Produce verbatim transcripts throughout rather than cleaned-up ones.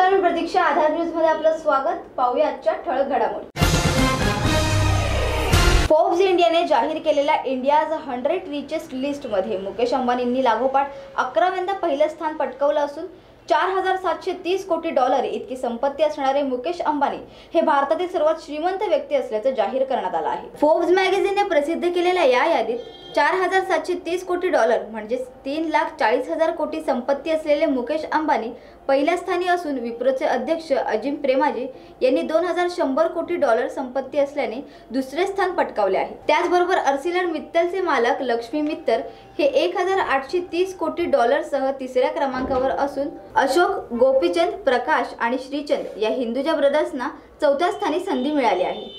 नमस्कार, मी प्रतीक्षा. आधार न्यूज मध्ये आपलं स्वागत. पाहूया आजच्या ठळक घडामोडी. फोर्ब्स इंडियाने जाहीर केलेल्या इंडियाज हंड्रेड रिचेस्ट लिस्ट मध्ये मुकेश अंबानींनी लागोपाठ अकराव्यांदा पहिलं स्थान पटकावलं असून चार हजार सातशे तीस कोटी डॉलर इतकी संपत्ती असणारे मुकेश अंबानी हे भारतातील सर्वात श्रीमंत व्यक्ती असल्याचं जाहीर करण्यात आलं आहे. फोर्ब्स मॅगझिनने प्रसिद्ध केलेल्या या यादीत चार हजार सातशे तीस कोटी डॉलर म्हणजे तीन लाख चाळीस हजार कोटी संपत्ती असलेले मुकेश अंबानी पहिल्या स्थानी असून विप्रोचे अध्यक्ष अजिम प्रेमाजी यांनी दोन हजार शंभर कोटी डॉलर संपत्ती असल्याने दुसरे स्थान पटकावले आहे. त्याचबरोबर अर्सिलर मित्तलचे मालक लक्ष्मी मित्तल हे एक हजार आठशे तीस कोटी डॉलर सह तिसऱ्या क्रमांकावर असून अशोक, गोपीचंद, प्रकाश आणि श्रीचंद या हिंदुजा ब्रदर्सना चौथ्या स्थानी संधी मिळाली आहे.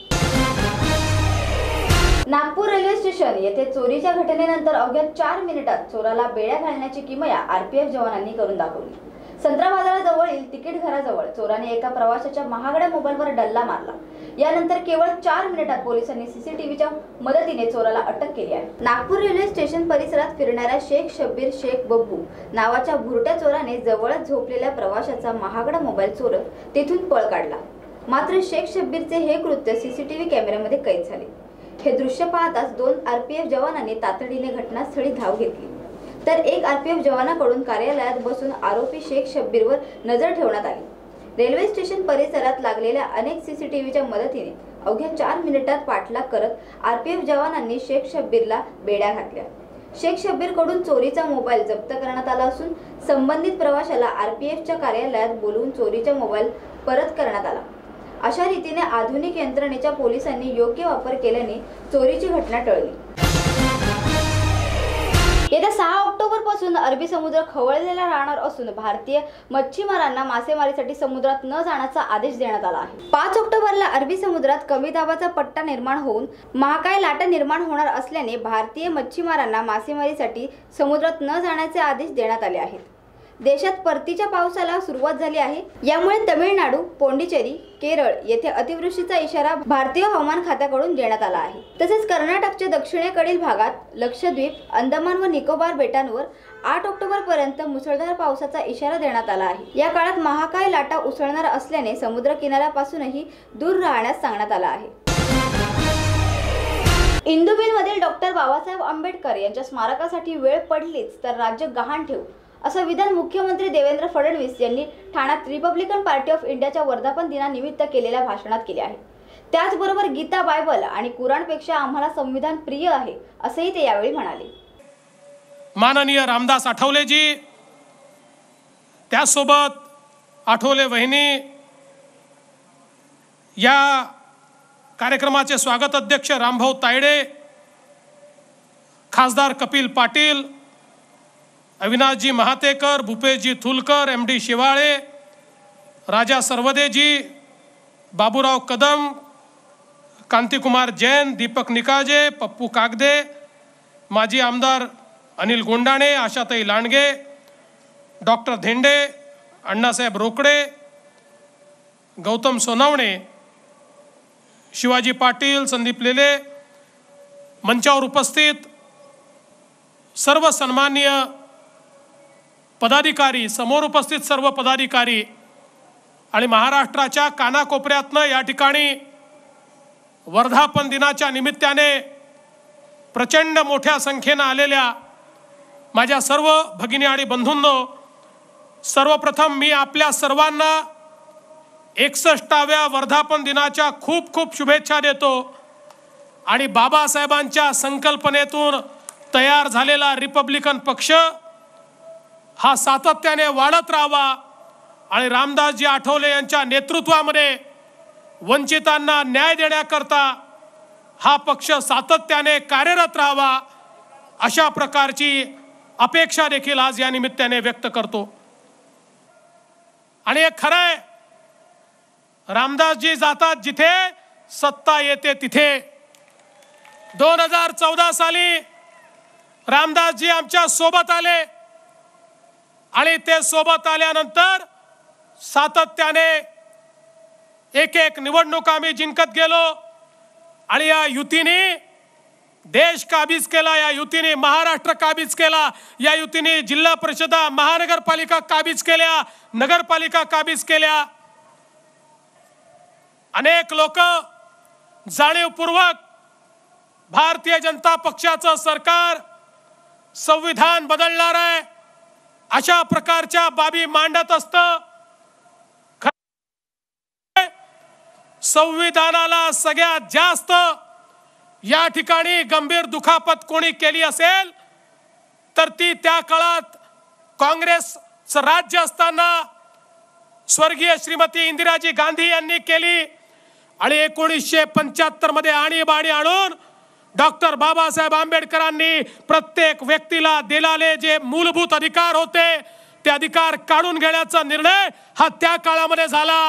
नागपूर रेल्वे स्टेशन येथे चोरीच्या घटनेनंतर अवघ्या चार मिनिटात चोराला बेड्या घालण्याची किमया आरपीएफ जवानांनी करून दाखवली. संत्रा बाजाराजवळील तिकीट घराजवळ चोराने एका प्रवाशाच्या महागड्या मोबाईलवर डल्ला मारला. यानंतर केवळ चार मिनिटात पोलिसांनी सीसीटीव्हीच्या मदतीने चोराला अटक केली आहे. नागपूर रेल्वे स्टेशन परिसरात फिरणाऱ्या शेख शब्बीर शेख बब्बू नावाच्या भुरट्या चोराने जवळच झोपलेल्या प्रवाशाचा महागडा मोबाईल चोरत तेथून पळ काढला. मात्र शेख शब्बीरचे हे कृत्य सीसीटीव्ही कॅमेऱ्यामध्ये कैद झाले. हे दृश्य पाहताच दोन आरपीएफ जवानांनी तातडीने घटनास्थळी धाव घेतली, तर एक आरपीएफ जवानाकडून कार्यालयात बसून आरोपी शेख शब्बीरवर नजर ठेवण्यात आली. रेल्वे स्टेशन परिसरात लागलेल्या अनेक सीसीटीव्हीच्या मदतीने अवघ्या चार मिनिटात पाठलाग करत आरपीएफ जवानांनी शेख शब्बीरला बेड्या घातल्या. शेख शब्बीरकडून चोरीचा मोबाईल जप्त करण्यात आला असून संबंधित प्रवाशाला आरपीएफच्या कार्यालयात बोलवून चोरीचा मोबाईल परत करण्यात आला. अशा रीतीने आधुनिक यंत्रणेच्या पोलिसांनी योग्य वापर केल्याने चोरीची घटना टळली. येत्या सहा ऑक्टोबर पासून अरबी समुद्र खवळलेला राहणार असून भारतीय मच्छीमारांना मासेमारीसाठी समुद्रात न जाण्याचा आदेश देण्यात आला आहे. पाच ऑक्टोबरला अरबी समुद्रात कमी दाबाचा पट्टा निर्माण होऊन महाकाय लाटा निर्माण होणार असल्याने भारतीय मच्छीमारांना मासेमारीसाठी समुद्रात न जाण्याचे आदेश देण्यात आले आहेत. देशात परतीच्या पावसाला सुरुवात झाली आहे. यामुळे तमिळनाडू, पोंडिचेरी, केरळ येथे अतिवृष्टीचा इशारा भारतीय हवामान खात्याकडून देण्यात आला आहे. तसेच कर्नाटकच्या दक्षिणेकडील भागात, लक्षद्वीप, अंदमान व निकोबार बेटांवर आठ ऑक्टोबर पर्यंत मुसळधार पावसाचा इशारा देण्यात आला आहे. या काळात महाकाय लाटा उसळणार असल्याने समुद्र किनाऱ्यापासूनही दूर राहण्यास सांगण्यात आलं आहे. इंदुमिलमधील डॉक्टर बाबासाहेब आंबेडकर यांच्या स्मारकासाठी वेळ पडलीच तर राज्य गहाण ठेवू असं विधान मुख्यमंत्री देवेंद्र फडणवीस यांनी ठाण्यात रिपब्लिकन पार्टी ऑफ इंडियाच्या वर्धापन दिनानिमित्त केलेल्या भाषणात केले आहे. त्याचबरोबर गीता, बायबल आणि कुराणपेक्षा आम्हाला संविधान प्रिय आहे असंही ते यावेळी म्हणाले. माननीय रामदास आठवलेजी, त्यासोबत आठवले वहिनी, या कार्यक्रमाचे स्वागत अध्यक्ष रामभाऊ तायडे, खासदार कपिल पाटील, अविनाशजी महातेकर, भूपेशजी थुलकर, एम डी शिवाळे, राजा सरवदेजी, बाबूराव कदम, कांतिकुमार जैन, दीपक निकाजे, पप्पू कागदे, माजी आमदार अनिल गोंडाणे, आशाताई लांडगे, डॉक्टर धेंडे, अण्णासाहेब रोकडे, गौतम सोनवणे, शिवाजी पाटील, संदीप लेले, मंचावर उपस्थित सर्व सन्माननीय पदाधिकारी, समोर उपस्थित सर्व पदाधिकारी आणि महाराष्ट्राच्या कानाकोपऱ्यातनं या ठिकाणी वर्धापन दिनाच्या निमित्ताने प्रचंड मोठ्या संख्येनं आलेल्या माझ्या सर्व भगिनी आणि बंधूंनो, सर्वप्रथम मी आपल्या सर्वांना एकसष्टाव्या वर्धापन दिनाच्या खूप खूप शुभेच्छा देतो आणि बाबासाहेबांच्या संकल्पनेतून तयार झालेला रिपब्लिकन पक्ष हा सातत्याने वाढत राहावा आणि रामदासजी आठवले यांच्या नेतृत्वामध्ये वंचितांना न्याय देण्याकरता हा पक्ष सातत्याने कार्यरत राहावा अशा प्रकारची अपेक्षा देखील आज या निमित्ताने व्यक्त करतो. आणि हे खरं आहे, रामदासजी जातात जिथे सत्ता येते तिथे. दोन हजार चौदा साली रामदासजी आमच्या सोबत आले आणि ते सोबत आल्यानंतर सातत्याने एक एक निवडणूक आम्ही जिंकत गेलो आणि या युतीने देश काबीज केला, या युतीने महाराष्ट्र काबीज केला, या युतीने जिल्हा परिषदा महानगरपालिका काबीज केल्या, नगरपालिका काबीज केल्या। अनेक लोक जाणीवपूर्वक भारतीय जनता पक्षाचं सरकार संविधान बदलणार आहे अशा प्रकारच्या बाबी मांडत असतं। संविधानाला सगळ्यात जास्त या ठिकाणी गंभीर दुखापत कोणी केली असेल तर ती त्या काळात काँग्रेसचं राज्य असताना स्वर्गीय श्रीमती इंदिराजी गांधी यांनी केली। आणि एकोणीसशे पंच्याहत्तर मध्ये आणीबाणी आणून डॉक्टर बाबासाहेब आंबेडकरांनी प्रत्येक व्यक्तीला दिलेले जे मूलभूत अधिकार होते ते अधिकार काढून घेण्याचा निर्णय हा त्या काळामध्ये झाला।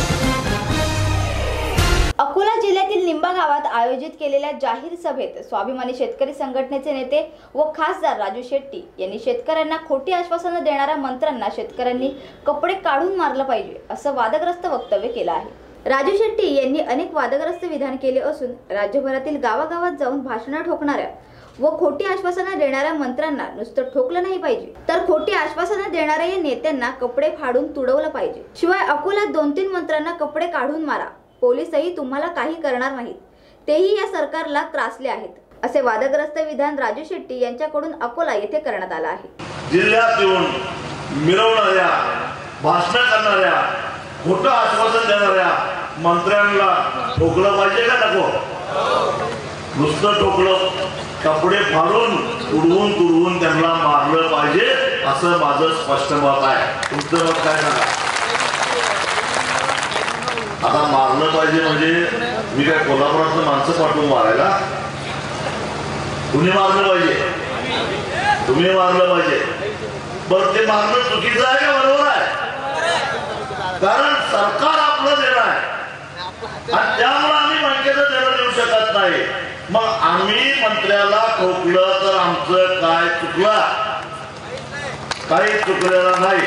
अकोला जिल्ह्यातील लिंबा गावात आयोजित केलेल्या जाहीर सभेत स्वाभिमानी शेतकरी संघटनेचे नेते व खासदार राजू शेट्टी यांनी शेतकऱ्यांना खोटी आश्वासनं देणाऱ्या मंत्र्यांना शेतकऱ्यांनी कपडे काढून मारलं पाहिजे असं वादग्रस्त वक्तव्य केलं आहे। राजू शेट्टी यांनी अनेक वादग्रस्त विधान केले असून राज्यभरातील गावागावात जाऊन भाषणं ठोकणाऱ्या व खोटी आश्वासनं देणाऱ्या मंत्र्यांना नुसतं ठोकलं नाही पाहिजे तर खोटी आश्वासनं देणाऱ्या या नेत्यांना कपडे फाडून तुडवलं पाहिजे। शिवाय अकोल्यात दोन तीन मंत्र्यांना कपडे काढून मारा, पोलीसही तुम्हाला काही करणार नाहीत, तेही या सरकारला त्रासले आहेत असे वादग्रस्त विधान राजू शेट्टी यांच्याकडून अकोला येथे करण्यात आलं आहे। जिल्ह्यात येऊन मिरवणाऱ्या, भाषण करणाऱ्या, खोटं आश्वासन देणाऱ्या मंत्र्यांना ठोकलं पाहिजे का नको? नुसतं ठोकलं, कपडे फाडून उडवून तुडवून त्यांना मारलं पाहिजे असं माझं स्पष्ट मत आहे। तुमचं मत काय सांगा? आता मारलं पाहिजे म्हणजे मी काय कोल्हापुरातलं माणसं पाठवून मारायला? कुणी मारलं पाहिजे? तुम्ही मारलं पाहिजे। बरं, ते मारणं चुकीचं आहे का बरोबर आहे? कारण सरकार आपलं देणं आहे आणि त्यामुळे आम्ही बँकेचं देणं देऊ शकत नाही। मग आम्ही मंत्र्याला ठोकलं तर आमचं काय चुकलं? काही चुकलेलं नाही।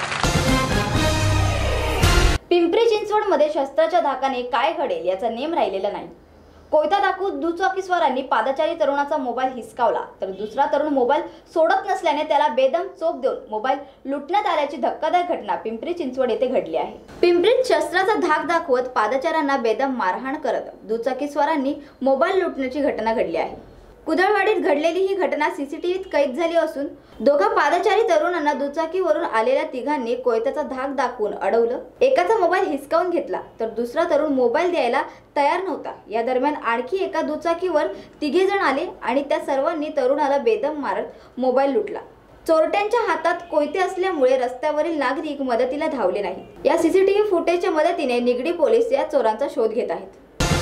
पिंपरी चिंचवड मध्ये शस्त्राच्या धाकाने काय घडेल याचा नेम राहिलेला नाही। कोयता दाखवून दुचाकीस्वारांनी पादचारी तरुणाचा मोबाईल हिसकावला तर दुसरा तरुण मोबाईल सोडत नसल्याने त्याला बेदम चोप देऊन मोबाईल लुटण्यात आल्याची धक्कादायक घटना पिंपरी चिंचवड येथे घडली आहे। पिंपरीत शस्त्राचा धाक दाखवत पादचाऱ्यांना बेदम मारहाण करत दुचाकीस्वारांनी मोबाईल लुटण्याची घटना घडली आहे। कुदळवाडीत घडलेली ही घटना सीसीटीव्हीत कैद झाली असून दोघा पादचारी तरुणांना दुचाकीवरून आलेल्या तिघांनी कोयत्याचा धाक दाखवून अडवलं, एकाचा मोबाईल हिसकावून घेतला तर दुसरा तरुण मोबाईल द्यायला तयार नव्हता। या दरम्यान आणखी एका दुचाकीवर तिघे जण आले आणि त्या सर्वांनी तरुणाला बेदम मारत मोबाईल लुटला। चोरट्यांच्या हातात कोयते असल्यामुळे रस्त्यावरील नागरिक मदतीला धावले नाही। या सीसीटीव्ही फुटेजच्या मदतीने निगडी पोलीस या चोरांचा शोध घेत आहेत।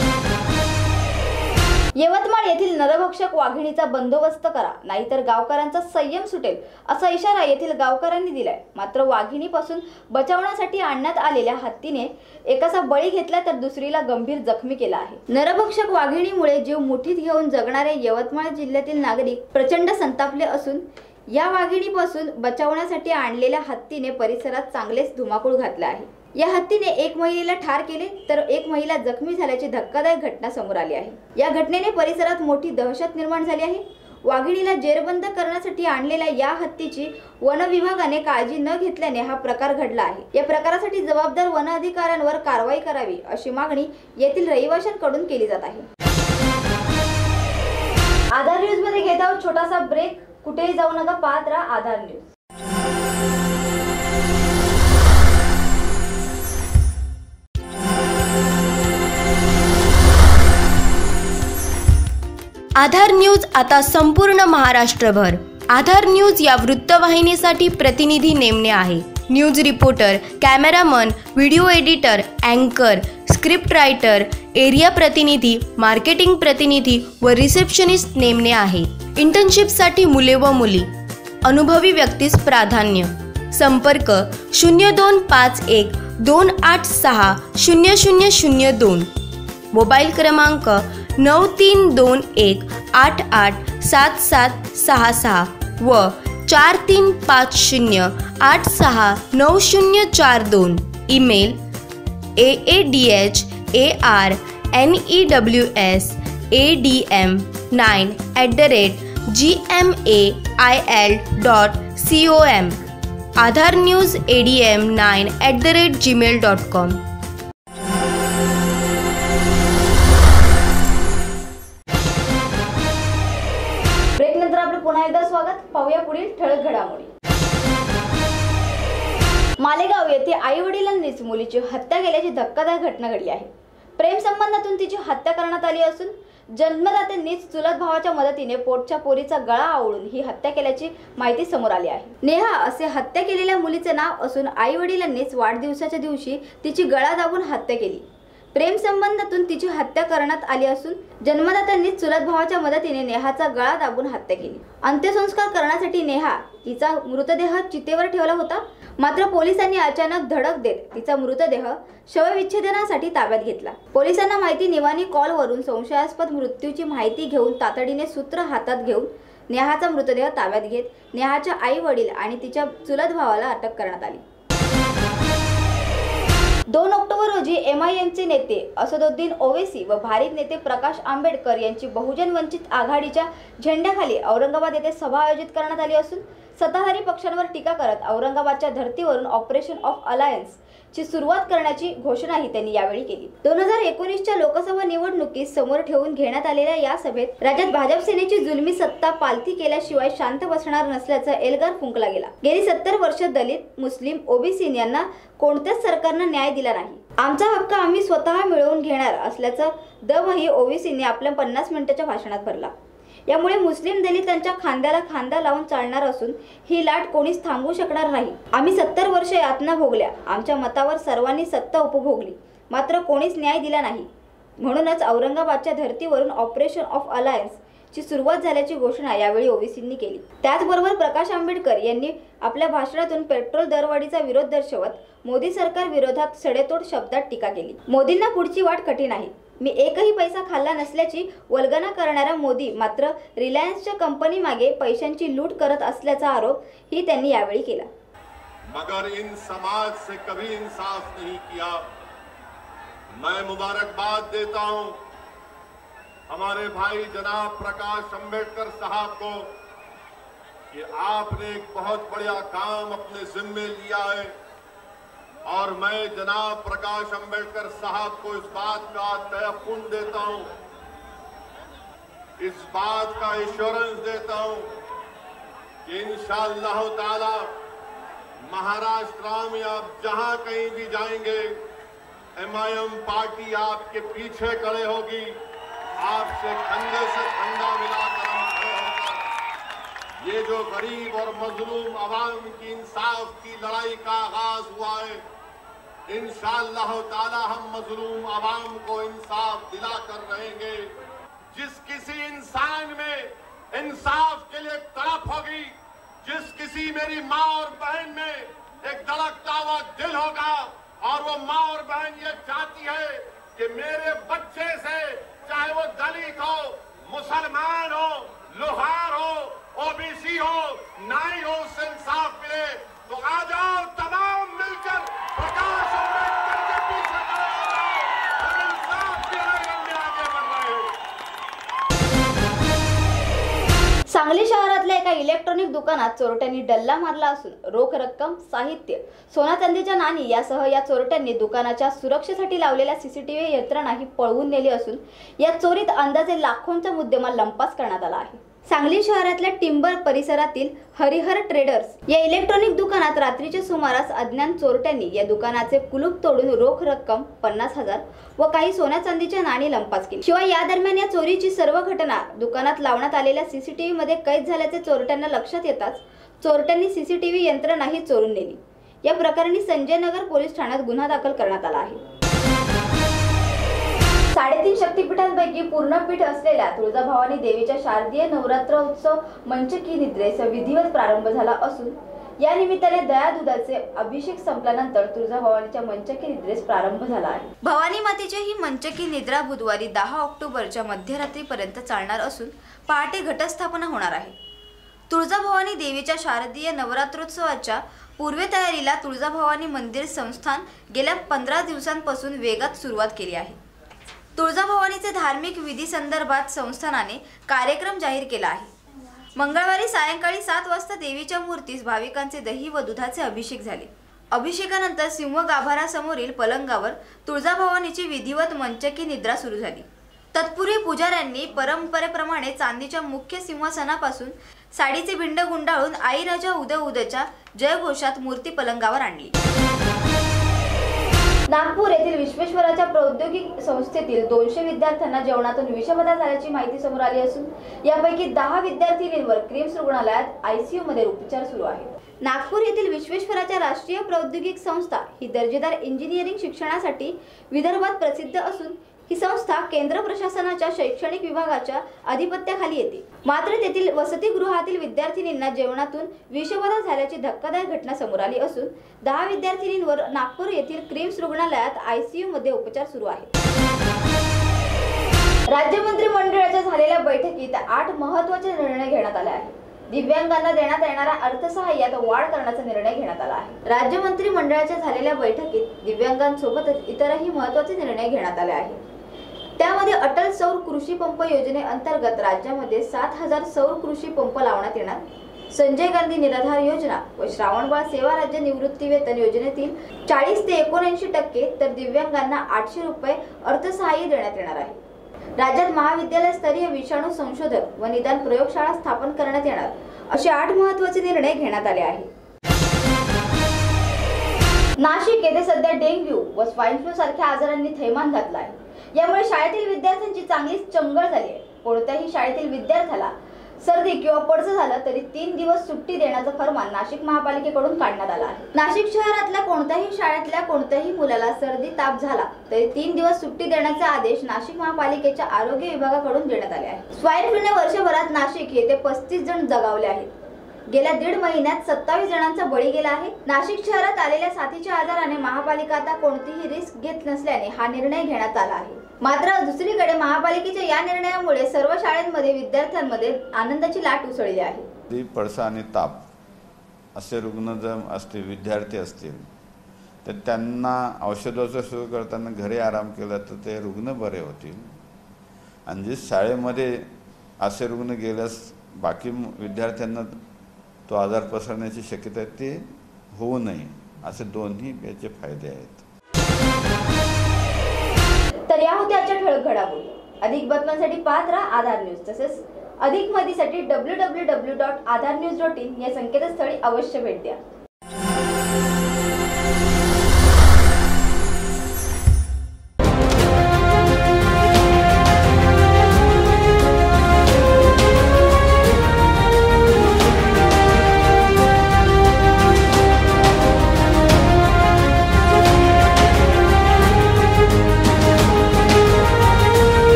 यवतमाळ येथील नरभक्षक वाघिणीचा बंदोबस्त करा नाहीतर गावकऱ्यांचा संयम सुटेल असा इशारा येथील गावकऱ्यांनी दिलाय। मात्र वाघिणीपासून बचावण्यासाठी आणण्यात आलेल्या हत्तीने एकाचा बळी घेतला तर दुसरीला गंभीर जखमी केला आहे। नरभक्षक वाघिणीमुळे जीव मुठीत घेऊन जगणारे यवतमाळ जिल्ह्यातील नागरिक प्रचंड संतापले असून या वाघिणीपासून बचावण्यासाठी आणलेल्या हत्तीने परिसरात चांगलेच धुमाकूळ घातला आहे। या हत्तीने एक महिलेला ठार केले तर एक महिला जखमी झाल्याची धक्कादायक घटना समोर आली आहे। या घटनेने परिसरात मोठी दहशत निर्माण झाली आहे। वाघिणीला जेरबंद करण्यासाठी आणलेल्या या हत्तीची वन विभागाने काळजी न घेतल्याने हा प्रकार घडला आहे। या प्रकारासाठी जबाबदार वन अधिकाऱ्यांवर कारवाई करावी अशी मागणी येथील रहिवाशांकडून केली जात आहे। आधार न्यूज मध्ये घेत आहोत छोटासा ब्रेक, कुठेही जाऊ नका, पाहत राहा आधार न्यूज। आधार न्यूज आता संपूर्ण महाराष्ट्रभर। आधार न्यूज या वृत्तवाहिनीसाठी प्रतिनिधी नेमणे आहे। News reporter, cameraman, video editor, अँकर, स्क्रिप्ट रायटर, एरिया प्रतिनिधी, मार्केटिंग प्रतिनिधी व रिसेप्शनिस्ट नेमणे आहे। इंटर्नशिपसाठी मुले व मुली, अनुभवी व्यक्तीस प्राधान्य। संपर्क शून्य दोन पाच एक दोन आठ सहा शून्य शून्य शून्य दोन, मोबाईल क्रमांक नऊ तीन दोन एक आठ आठ सात सात सहा सहा व चार तीन पाच शून्य आठ सहा नऊ शून्य चार दोन। Email A A D H A R N E W S A D M nine at the rate G M A I L dot C O M, Aadhaar news A D M nine at the rate gmail dot com. Break नंतर आपलं पुन्हा एकदा स्वागत. पाहूया पुढील ठळक घडामोडी. मालेगाव येथे आई वडिलांनीच मुलीची हत्या केल्याची धक्कादायक घटना घडली आहे. प्रेम संबंधातून तिची हत्या करण्यात आली असून जन्मदात्यांनीच चुलत भावाच्या मदतीने पोटच्या पोरीचा गळा आवळून ही हत्या केल्याची माहिती समोर आली आहे. नेहा असे हत्या केलेल्या मुलीचे नाव असून आई वडिलांनीच वाढदिवसाच्या दिवशी तिची गळा दाबून हत्या केली. प्रेम संबंधातून तिची हत्या करण्यात आली असून जन्मदात्यांनी चुलत भावाच्या मदतीने नेहाचा गळा दाबून हत्या केली. अंत्यसंस्कार करण्यासाठी नेहा तिचा मृतदेह चितेवर ठेवला होता, मात्र पोलिसांनी अचानक धडक देत तिचा मृतदेह शवविच्छेदनासाठी ताब्यात घेतला. पोलिसांना माहिती निवानी कॉलवरून संशयास्पद मृत्यूची माहिती घेऊन तातडीने सूत्र हातात घेऊन नेहाचा मृतदेह ताब्यात घेत नेहाच्या आई वडील आणि तिच्या चुलत भावाला अटक करण्यात आली. दोन ऑक्टोबर रोजी एम आय एमचे नेते असदुद्दीन ओवेसी व भारिप नेते प्रकाश आंबेडकर यांची बहुजन वंचित आघाडीच्या झेंड्याखाली औरंगाबाद येथे सभा आयोजित करण्यात आली असून सत्ताधारी पक्षांवर टीका करत औरंगाबादच्या धर्तीवरून ऑपरेशन ऑफ अलायन्स ची सुरुवात करण्याची घोषणाही त्यांनी यावेळी केली. दोन हजार एकोणीसच्या लोकसभा निवडणुकीत समोर ठेवून घेण्यात आलेल्या या सभेत राज्यात भाजप सेनेची जुलमी सत्ता पालथी केल्याशिवाय शांत बसणार नसल्याचा एल्गार फुंकला गेला. गेली सत्तर वर्ष दलित, मुस्लिम, ओबीसी यांना कोणत्याच सरकारनं न्याय दिला नाही. आमचा हक्क आम्ही स्वतः मिळवून घेणार असल्याचं दमही ओबीसीने आपल्या पन्नास मिनिटाच्या भाषणात भरला. यामुळे मुस्लिम दलितांच्या खांद्याला खांदा लावून चालणार असून ही लाट कोणीच थांबवू शकणार नाही. आम्ही सत्तर वर्ष यातना भोगल्या, आमच्या मतावर सर्वांनी सत्ता उपभोगली, मात्र कोणीच न्याय दिला नाही. म्हणूनच औरंगाबादच्या धर्तीवरून ऑपरेशन ऑफ अलायन्स ची सुरुवात झाल्याची घोषणा यावेळी ओबीसींनी केली. त्याचबरोबर प्रकाश आंबेडकर यांनी आपल्या भाषणातून पेट्रोल दरवाढीचा विरोध दर्शवत मोदी सरकार विरोधात सडेतोड शब्दात टीका केली. मोदींना पुढची वाट कठीण आहे. मी एकही पैसा खाल्ला नसल्याची वल्गना करणारा मोदी मात्र रिलायन्सच्या कंपनी मागे पैशांची लूट करत असल्याचा आरोप ही त्यांनी यावेळी केला. मगर इन समाज से कभी इंसाफ नहीं किया. मैं मुबारकबाद देता हूं हमारे भाई जनाब प्रकाश अंबेडकर साहब को कि आपने एक बहुत बड़ा काम अपने जिम्मे लिया है और मैं जनाब प्रकाश अंबेडकर साहब को इस बात का तयक़ुन देता हूं, इस बात का एश्योरेंस देता हूं कि इंशाअल्लाह ताला महाराष्ट्र में आप जहां कहीं भी जाएंगे एम आई एम पार्टी आपके पीछे खड़े होगी, आपसे कंधे से कंधा मिलाकर हम खड़े होंगे. ये जो गरीब और मजलूम आवाम की इंसाफ की लड़ाई का आगाज हुआ है, इंशाअल्लाह ताला हम मजलूम आवाम को इंसाफ दिलाकर रहेंगे. जिस किसी इंसान में इंसाफ के लिए तड़प होगी, जिस किसी मेरी माँ और बहन में एक धड़कता हुआ दिल होगा और वो माँ और बहन ये चाहती है कि मेरे बच्चे से चाहे वो दलित हो, मुसलमान हो, लोहार हो, ओबीसी हो, नाई हो, उससे इंसाफ मिले. तो आ जाओ तमाम मिलकर प्रकाश आंबेडकर के पीछे खड़े हो जाओ. हम इंसाफ की लड़ाई में आगे बढ़ रहे हैं. सांगली शहरातल्या एका इलेक्ट्रॉनिक दुकानात चोरट्यांनी डल्ला मारला असून रोख रक्कम, साहित्य, सोना चांदीच्या नाणी यासह या चोरट्यांनी दुकानाच्या सुरक्षेसाठी लावलेल्या सीसीटीव्ही यंत्रणाही पळवून नेली असून या चोरीत अंदाजे लाखोंचा मुद्देमाल लंपास करण्यात आला आहे. सांगली शहरातल्या टिंबर परिसरातील हरिहर ट्रेडर्स या इलेक्ट्रॉनिक दुकानात रात्रीच्या सुमारास अज्ञात चोरट्यांनी या दुकानाचे कुलूप तोडून रोख रक्कम पन्नास हजार व काही सोन्या चांदीच्या नाणी लंपास केली. शिवाय या दरम्यान या चोरीची सर्व घटना दुकानात लावण्यात आलेल्या सीसीटीव्ही मध्ये कैद झाल्याचे चोरट्यांना लक्षात येताच चोरट्यांनी सीसीटीव्ही यंत्रणाही चोरून नेली. या प्रकरणी संजय नगर पोलीस ठाण्यात गुन्हा दाखल करण्यात आला आहे. साडेतीन शक्तीपीठांपैकी पूर्णपीठ असलेल्या तुळजाभवानी देवीच्या शारदीय नवरात्र उत्सव मंचकी निद्रेस विधिवत प्रारंभ झाला असून या निमित्ताने दया दुधाचे अभिषेक संपल्यानंतर तुळजाभवानीच्या मंचकी निद्रेस प्रारंभ झाला आहे. भवानी मातेची ही मंचकी निद्रा बुधवारी दहा ऑक्टोबरच्या मध्यरात्रीपर्यंत चालणार असून पहाटे घटस्थापना होणार आहे. तुळजाभवानी देवीच्या शारदीय नवरात्रोत्सवाच्या पूर्वतयारीला तुळजाभवानी मंदिर संस्थान गेल्या पंधरा दिवसांपासून वेगात सुरुवात केली आहे. तुळजाभवानीचे धार्मिक विधी संदर्भात संस्थानाने कार्यक्रम जाहीर केला आहे। मंगळवारी सायंकाळी सात वाजता देवीच्या मूर्तीस भाविकांचे दही व दुधाचे अभिषेक झाले। अभिषेकानंतर सिंह गाभारासमोरील पलंगावर तुळजाभवानीची विधिवत मंचकी निद्रा सुरू झाली। तत्पूर्वी पुजाऱ्यांनी परंपरेप्रमाणे चांदीच्या मुख्य सिंहासनापासून साडीचे भिंड गुंडाळून आई राजा उदय उदयच्या जयघोषात मूर्ती पलंगावर आणली। नागपूर येथील विश्वेश्वराच्या प्रौद्योगिक संस्थेतील दोनशे विद्यार्थ्यांना जेवणातून विषबाधा झाल्याची माहिती समोर आली असून यापैकी दहा विद्यार्थिनींवर क्रिम्स रुग्णालयात आयसीयू मध्ये उपचार सुरू आहेत। नागपूर येथील विश्वेश्वराच्या राष्ट्रीय प्रौद्योगिक संस्था ही दर्जेदार इंजिनिअरिंग शिक्षणासाठी विदर्भात प्रसिद्ध असून ही संस्था केंद्र प्रशासनाच्या शैक्षणिक विभागाच्या अधिपत्याखाली येते। मात्र तेथील वसतिगृहातील विद्यार्थिनींना जेवणातून विषबाधा झाल्याची धक्कादायक घटना समोर आली असून दहा विद्यार्थिनींवर नागपूर येथील क्रिम्स रुग्णालयात आयसीयू मध्ये उपचार सुरू आहेत। राज्य मंत्रिमंडळाच्या झालेल्या बैठकीत आठ महत्त्वाचे निर्णय घेण्यात आले आहेत। दिव्यांगांना देण्यात येणाऱ्या अर्थसहाय्यात वाढ करण्याचा निर्णय घेण्यात आला आहे। राज्य मंत्रिमंडळाच्या झालेल्या बैठकीत दिव्यांगांसोबतच इतरही महत्त्वाचे निर्णय घेण्यात आले आहेत। त्यामध्ये अटल सौर कृषी पंप योजनेअंतर्गत राज्यामध्ये सात हजार सौर कृषी पंप लावण्यात येणार, संजय गांधी निराधार योजना व श्रावणबाळ सेवा राज्य निवृत्ती वेतन योजनेतील चाळीस ते एकोणऐंशी टक्के तर दिव्यांगांना आठशे रुपये अर्थसहाय्य देण्यात येणार आहे। राज्यात महाविद्यालय स्तरीय विषाणू संशोधक व निदान प्रयोगशाळा स्थापन करण्यात येणार असे आठ महत्त्वाचे निर्णय घेण्यात आले आहेत। नाशिक येथे सध्या डेंग्यू व स्वाईन फ्लू सारख्या आजारांनी थैमान घातला आहे। यामुळे शाळेतील विद्यार्थ्यांची चांगलीच चंगळ झाली आहे। कोणत्याही शाळेतील विद्यार्थ्याला सर्दी किंवा पडसं झालं तरी तीन दिवस सुट्टी देण्याचा फरमान नाशिक महापालिकेकडून काढण्यात आला आहे। नाशिक शहरातल्या कोणत्याही शाळेतल्या कोणत्याही मुलाला सर्दी ताप झाला तरी तीन दिवस सुट्टी देण्याचे आदेश नाशिक महापालिकेच्या आरोग्य विभागाकडून देण्यात आले आहेत। स्वाईन फ्लूने वर्षभरात नाशिक येथे पस्तीस जण दगावले आहेत। गेल्या दीड महिन्यात सत्तावीस जणांचा बळी गेला आहे। नाशिक शहरात आलेल्या साथीच्या आजाराने महापालिका आता कोणतीही रिस्क घेत नसल्याने हा निर्णय घेण्यात आला आहे। मात्र दुसरीकडे महापालिकेच्या या निर्णयामुळे सर्व शाळांमध्ये विद्यार्थ्यांमध्ये आनंदाची लाट उसळली आहे। पडसा आणि ताप असे रुग्ण जर असतील, विद्यार्थी असतील तर त्यांना औषधोपचार सुरू करताना घरी आराम केला तर ते रुग्ण बरे होतील आणि जे शाळेमध्ये असे रुग्ण गेल्यास बाकी विद्यार्थ्यांना तो आजार पसरण्याची शक्यता आहे ते होऊ नये, असे दोन्ही याचे फायदे आहेत। तर या होत्या आजच्या ठळक घडामोडी। अधिक बातम्यांसाठी पाहत राहा आधार न्यूज। तसेच अधिक माहितीसाठी W W W dot Aadhaar news dot in या संकेतस्थळी अवश्य भेट द्या।